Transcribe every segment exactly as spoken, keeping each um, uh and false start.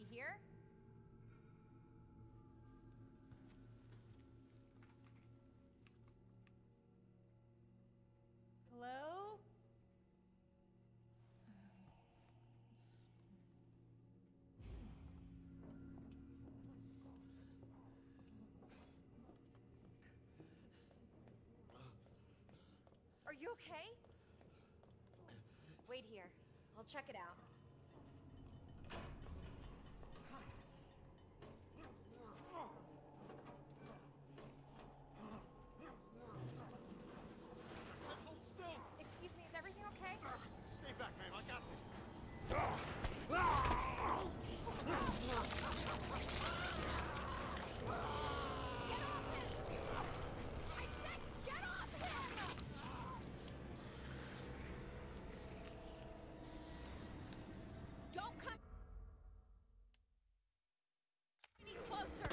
hear? Hello? Are you okay? Wait here. I'll check it out. Hold still! Excuse me, is everything okay? Stay back, ma'am. I got this. Get off him! I said get off him! Don't come any closer!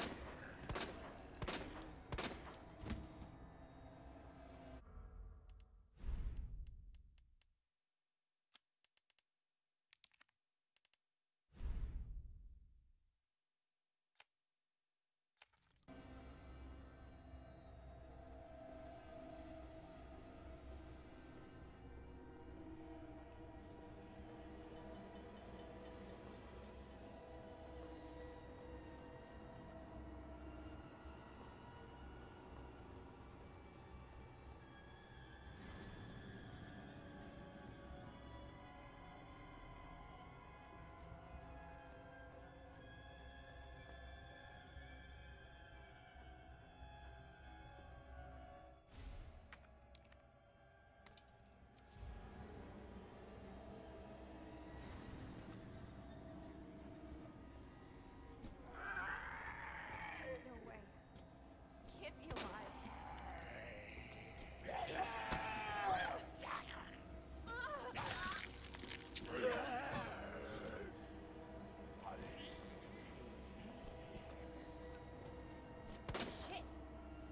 No way. Can't be alive. Shit!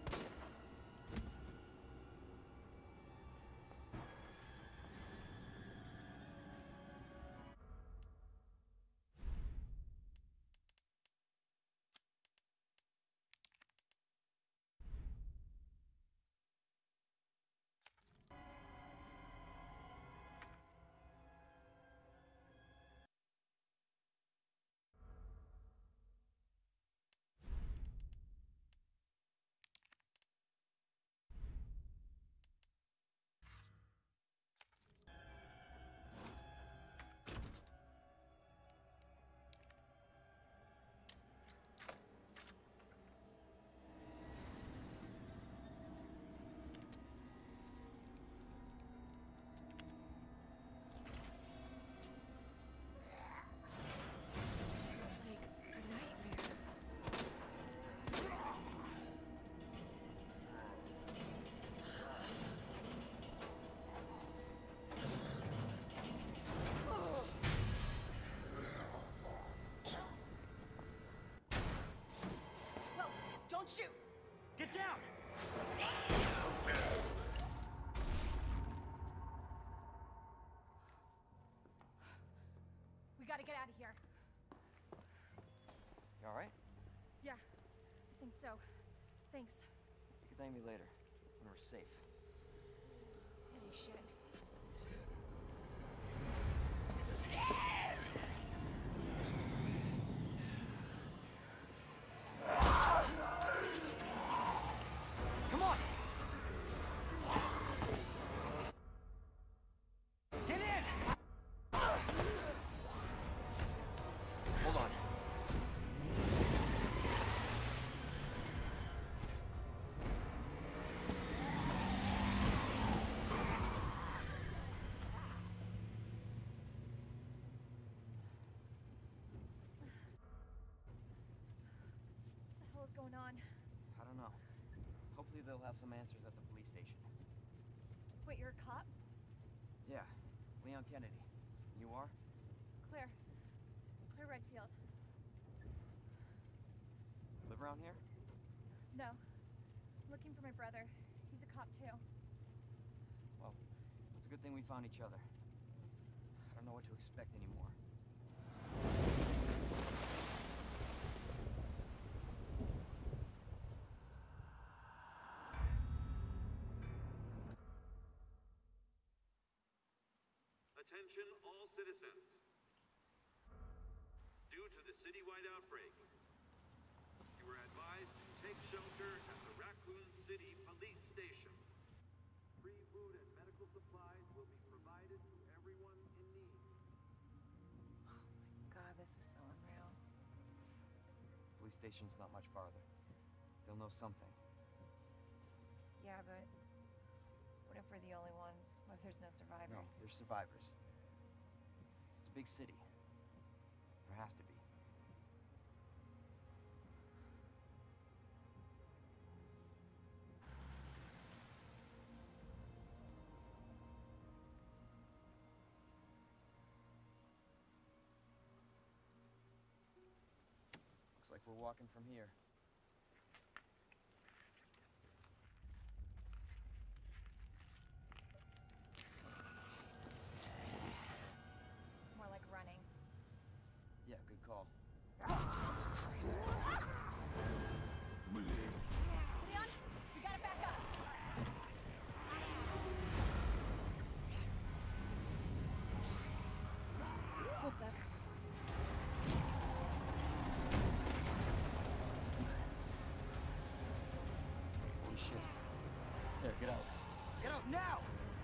It's like a nightmare. Whoa! Don't shoot! Get down! We gotta get out of here. You alright? Yeah, I think so. Thanks. You can thank me later, when we're safe. Holy shit. Come on! Get in! Hold on. What the hell is going on? I don't know. Hopefully they'll have some answers at the police station. Wait, you're a cop? Yeah, Leon Kennedy. You are? Claire. Claire Redfield. Live around here? No. I'm looking for my brother. He's a cop too. Well, it's a good thing we found each other. I don't know what to expect anymore. Attention all citizens. Due to the citywide outbreak, you are advised to take shelter at the Raccoon City Police Station. Free food and medical supplies will be provided to everyone in need. Oh my god, this is so unreal. Police station's not much farther. They'll know something. Yeah, but what if we're the only ones? What if there's no survivors? No, there's survivors. It's a big city. There has to be. Looks like we're walking from here. More like running. Yeah, good call. Leon, we gotta back up. Hold that. Holy shit. There, get out. Get out now!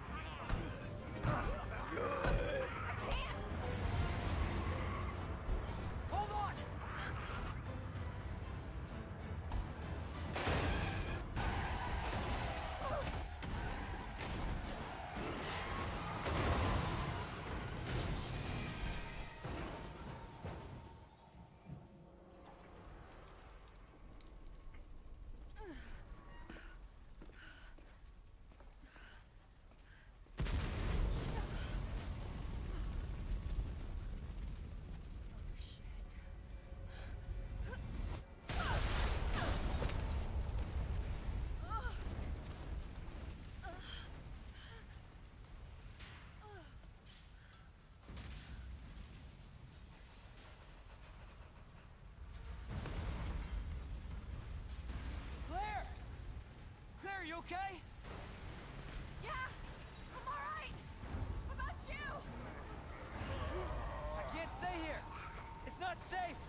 Hold on! Claire! Claire, you okay? Yeah, I'm all right. How about you? I can't stay here. It's not safe.